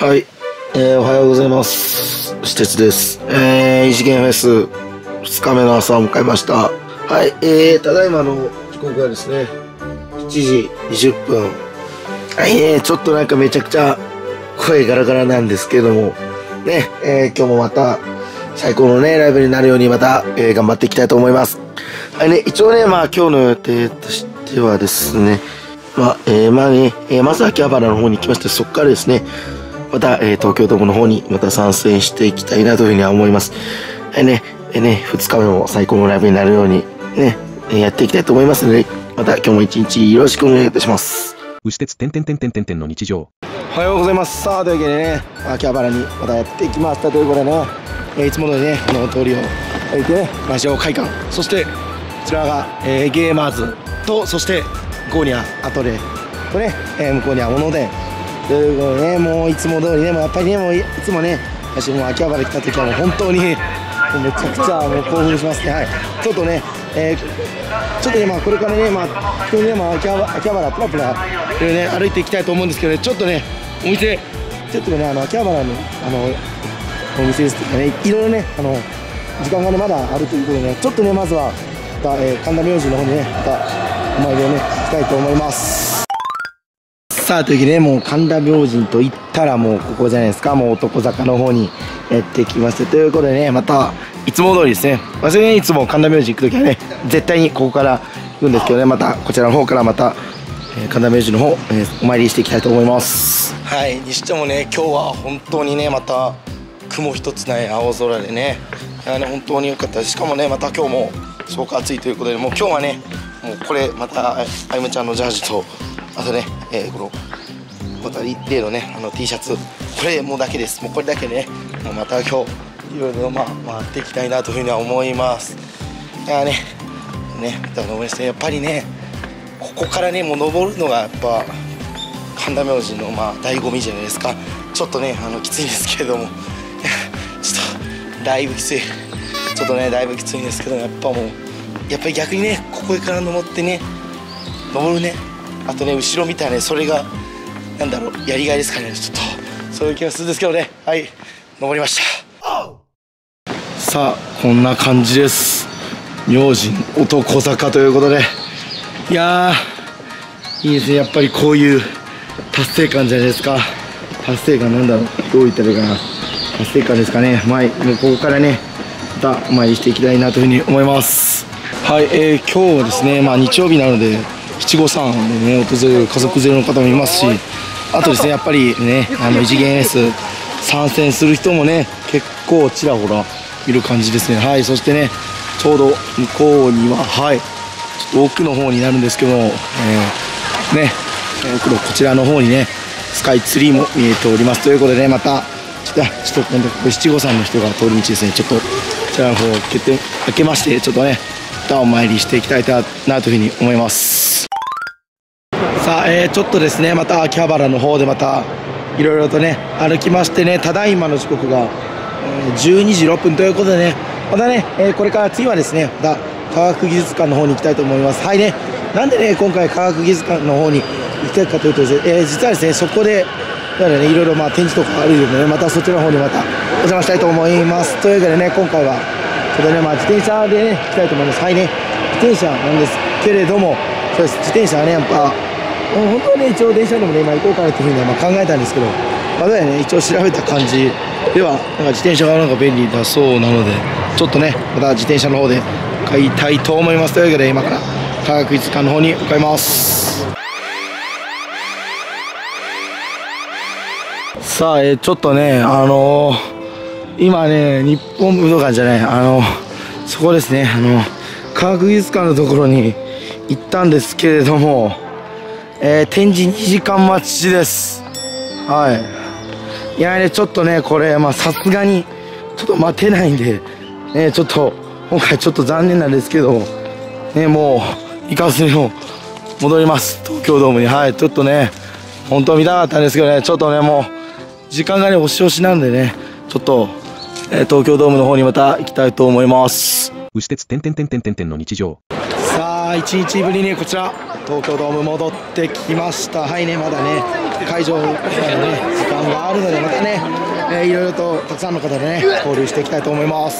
はい、おはようございます。私鉄です。異次元フェス2日目の朝を迎えました。はい、ただいまの時刻はですね、7時20分。はい、ちょっとなんかめちゃくちゃ声ガラガラなんですけれども、ね、今日もまた最高のね、ライブになるようにまた、頑張っていきたいと思います。はいね、一応ね、まあ今日の予定としてはですね、まず秋葉原の方に来まして、そこからですね、また、東京ドームの方にまた参戦していきたいなというふうには思います。はいね、2日目も最高のライブになるようにね、やっていきたいと思いますので、また今日も一日よろしくお願いいたします。 牛鉄の日常。 おはようございます。さあ、というわけでね、秋葉原にまたやってきましたということでね、いつものね、通りを歩いてね、ラジオ会館、そしてこちらが、ゲーマーズと、そして向こうにはアトレとね、向こうには小野でということでね、もういつも通りね、もうやっぱりね、もういつもね、私も秋葉原来た時はもう本当にめちゃくちゃもう興奮しますね。はい、ちょっとね、ちょっとね、まあこれからね、まあ今日ね、まあ秋葉原プラプラでね歩いていきたいと思うんですけどね、ちょっとね、お店ちょっとね、秋葉原のお店ですとかね、いろいろね、時間がねまだあるということでね、ちょっとね、まずはまた、神田明神の方にね、またお参りをねしたいと思います。さあ、というわけでね、もう神田明神といったらもうここじゃないですか。もう男坂の方にやってきましたということでね、またいつも通りですね、私ねいつも神田明神行く時はね絶対にここから行くんですけどね、またこちらの方からまた、神田明神の方、お参りしていきたいと思います。はい、にしてもね、今日は本当にね、また雲一つない青空でね、本当に良かったです。しかもね、また今日もすごく暑いということで、もう今日はね、もうこれまたあゆむちゃんのジャージと、あとね、このまた例のねT シャツ、これもうだけです。もうこれだけでね、もうまた今日いろいろ回っていきたいなというふうには思います。いやね、だから思いますね、やっぱりね、ここからねもう登るのがやっぱ神田明神の醍醐味じゃないですか。ちょっとねきついんですけれどもちょっとだいぶきつい、ちょっとねだいぶきついんですけど、やっぱり逆にね、ここから登ってね、登るね、あとね後ろ見たらね、それがなんだろう、やりがいですかね。ちょっとそういう気がするんですけどね。はい、登りました。さあ、こんな感じです。明神男坂ということで、いやー、いいですね。やっぱりこういう達成感じゃないですか。達成感、なんだろう、どう言ったらいいかな、達成感ですかね。もうここからねまたお参りしていきたいなというふうに思います。はい、今日はですね、日曜日なので七五三でね訪れる家族連れの方もいますし、あとですね、やっぱりね、異次元 S 参戦する人もね結構ちらほらいる感じですね。はい、そしてね、ちょうど向こうには、はい、ちょっと奥の方になるんですけど、こちらの方にねスカイツリーも見えておりますということでね、またちょっと今度七五三の人が通り道ですね、ちょっとこちらの方を開けまして、ちょっとねまたお参りしていきたいなというふうに思います。さあ、ちょっとですね、また秋葉原の方でまたいろいろとね歩きましてね、ただいまの時刻が、12時6分ということでね、またね、これから次はですね、また科学技術館の方に行きたいと思います。はいね、なんでね今回科学技術館の方に行きたいかというとですね、実はですね、そこでだからね、いろいろ展示とかあるのでね、またそちらの方にまたお邪魔したいと思います。というわけでね、今回はちょっとね、自転車でね行きたいと思います。はいね、自転車なんですけれども、そうです、自転車はねやっぱ本当はね、一応電車でもね今行こうかなというふうには考えたんですけど、まだね一応調べた感じではなんか自転車がなんか便利だそうなので、ちょっとねまた自転車の方で買いたいと思います。というわけで今から科学技術館の方に向かいます。さあ、ちょっとね今ね日本武道館じゃない、そこですね、科学技術館のところに行ったんですけれども、展示2時間待ちです。はい、いやね、ちょっとねこれさすがにちょっと待てないんでね、ちょっと今回ちょっと残念なんですけどね、もう行かずにも戻ります、東京ドームに。はい、ちょっとね本当見たかったんですけどね、ちょっとねもう時間がね押し押しなんでね、ちょっと、東京ドームの方にまた行きたいと思います。 牛鉄の日常。 さあ、 1日ぶりにこちら東京ドーム戻ってきました。はいね、まだね会場までね時間があるので、またね、いろいろとたくさんの方でね交流していきたいと思います。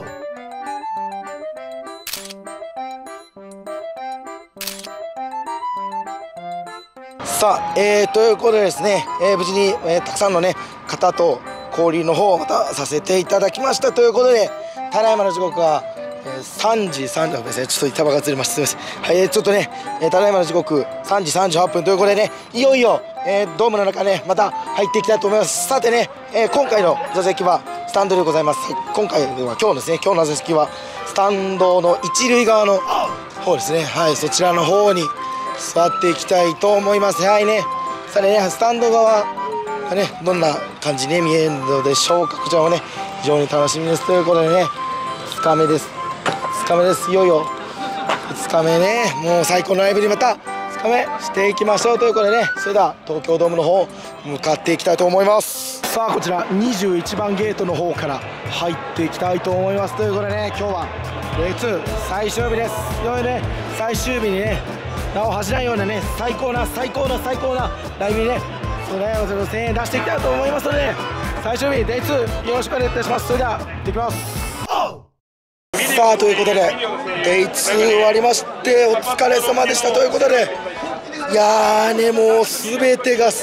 さあ、ということでですね、無事に、たくさんのね方と交流の方をまたさせていただきましたということで、ただいまの時刻は3時30分ですね。ちょっと板場がずれました。すみません。はい、ちょっとね、ただいまの時刻3時38分ということでね、いよいよ、ドームの中ね、また入っていきたいと思います。さてね、今回の座席はスタンドでございます。今回は今日ですね、今日の座席はスタンドの一塁側の方ですね。はい、そちらの方に座っていきたいと思います。はいね、さてね、スタンド側がね、どんな感じに、見えるのでしょうか。こちらもね、非常に楽しみですということでね、2日目です。2日目です。いよいよ2日目ね、もう最高のライブにまた2日目していきましょうということでね、それでは東京ドームの方向かっていきたいと思います。さあ、こちら21番ゲートの方から入っていきたいと思いますということでね、今日はレイ2最終日です。いよいよね、最終日にね名を恥じないようなね、最高なライブにね、それを1000円出していきたいと思いますので、最終日デイ2よろしくお願いいたします。それでは行ってきます。さあ、ということでデイ2終わりまして、お疲れ様でしたということで、いやーね、もう全てが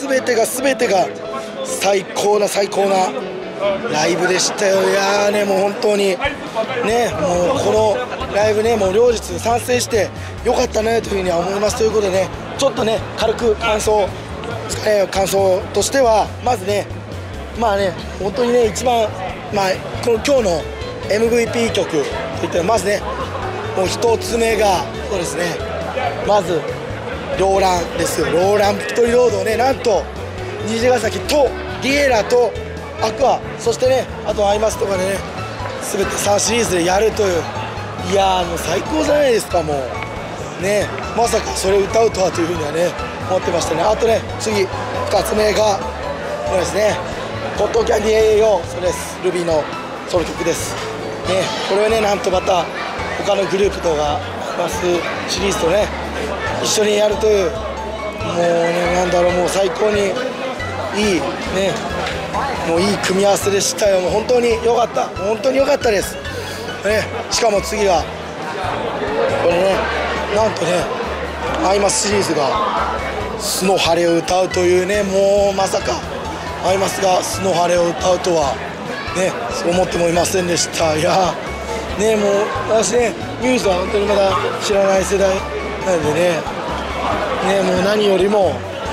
最高なライブでしたよ。いやーね、もう本当にね、もうこのライブね、もう両日賛成してよかったねというふうには思いますということでね、ちょっとね軽く感想としては、まずね、まあね、本当にね一番、まあこの今日の MVP 曲といったら、まずねもう一つ目がそうですね、まずローランですよ。ローランビクトリーロードをね、なんと虹ヶ崎とリエラとアクア、そしてねあとアイマスとかでね、全て3シリーズでやるという、いやーもう最高じゃないですか。もうね、まさかそれを歌うとはというふうにはね思ってましたね。あとね、次2つ目がこれですね、コットンキャンディー AAO、それです。ルビーのソロ曲ですね。これをね、なんとまた他のグループとかバスシリーズとね一緒にやるという、もうね、なんだろう、もう最高にいいね、もういい組み合わせでしたよ。もう本当に良かった、本当に良かったですね。しかも次はこれね、なんとねアイマスシリーズがスノハレを歌うというね、もうまさかアイマスがスノハレを歌うとはね、そう思ってもいませんでした。いやね、もう私ね、ミュージは本当にまだ知らない世代なんでね、もう何よりも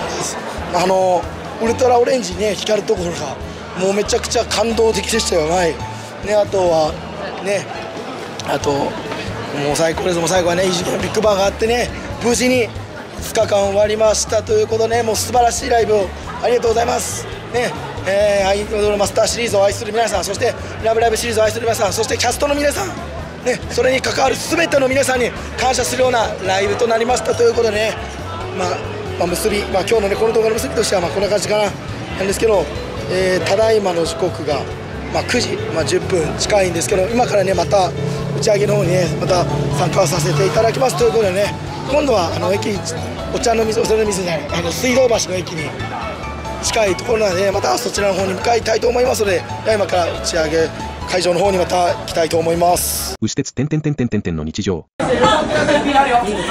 ウルトラオレンジにね光るところがもうめちゃくちゃ感動的でしたよ。はいね、あとはね、あともう最高です。もう最後はね、異次元のビッグバンがあってね、無事に2日間終わりましたということでね、もう素晴らしいライブをありがとうございますね。アイドルマスターシリーズを愛する皆さん、そしてラブライブシリーズを愛する皆さん、そしてキャストの皆さんね、それに関わる全ての皆さんに感謝するようなライブとなりましたということでね、結び、今日のねこの動画の結びとしてはこんな感じかななんですけど、ただいまの時刻が9時、10分近いんですけど、今からねまた打ち上げの方にねまた参加をさせていただきますということでね、今度は駅、お茶の水、お茶の水じゃない、水道橋の駅に近いところなので、またそちらの方に向かいたいと思いますので、今から打ち上げ会場の方にまた行きたいと思います。 牛鉄の日常。 本日お集まりいただきま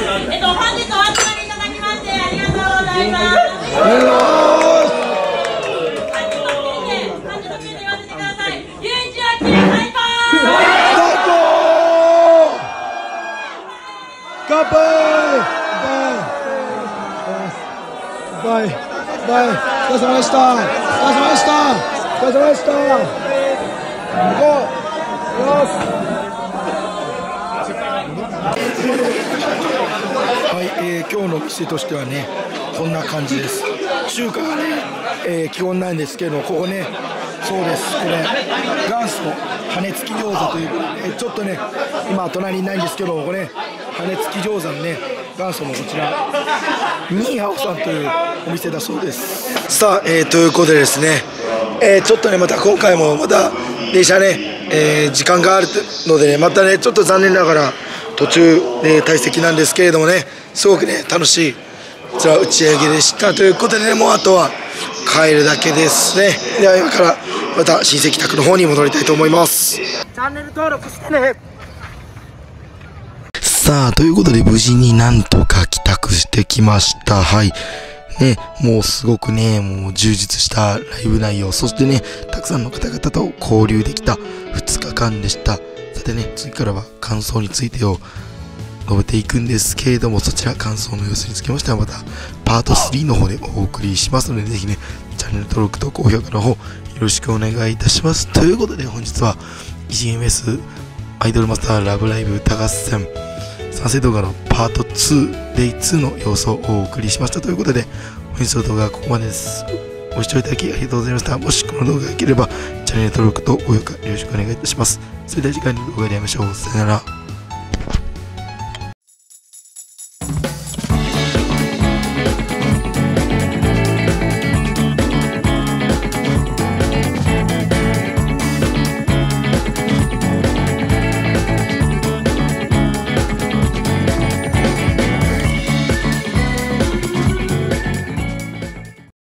してありがとうございます。 乾杯！バイバイバイ、お疲れ様でした。お疲れ様でした。お疲れ様でした。行こう。はい、今日の店としてはねこんな感じです。中華がね、基本なんですけど、ここね、そうです、これ元祖羽根付き餃子という、ちょっとね今隣にないんですけど、これ羽根付き餃子のね元祖のこちらニーハオさんというお店だそうです。さあ、ということでですね、ちょっとねまた今回もまた電車ね時間があるのでね、またねちょっと残念ながら途中で退席なんですけれどもね、すごくね楽しいこちら打ち上げでしたということでね、もうあとは帰るだけですね。では今からまた親戚宅の方に戻りたいと思います。 チャンネル登録してね。 さあということで無事になんとか帰宅してきました。はいね、もうすごくねもう充実したライブ内容、そしてねたくさんの方々と交流できた2日間でした。さてね、次からは感想についてを述べていくんですけれども、そちら感想の様子につきましてはまたパート3の方でお送りしますので、ぜひねチャンネル登録と高評価の方よろしくお願いいたします。ということで本日は EGMS アイドルマスターラブライブ歌合戦賛成動画のパート2デイ2の様子をお送りしましたということで、本日の動画はここまでです。ご視聴いただきありがとうございました。もしこの動画が良ければチャンネル登録と高評価よろしくお願いいたします。それでは次回の動画で会いましょう。さよなら。